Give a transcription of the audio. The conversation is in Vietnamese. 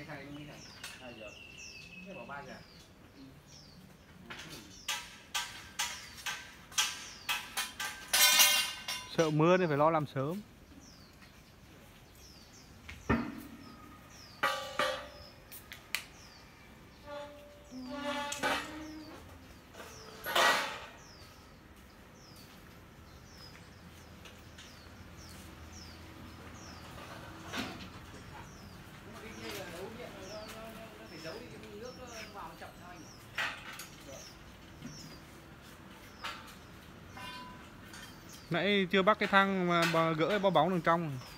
xài mấy này? 2 giờ. Thế bỏ 3 giờ. Sợ mưa nên phải lo làm sớm. Nãy chưa bắt cái thang mà gỡ cái bao bóng đằng trong.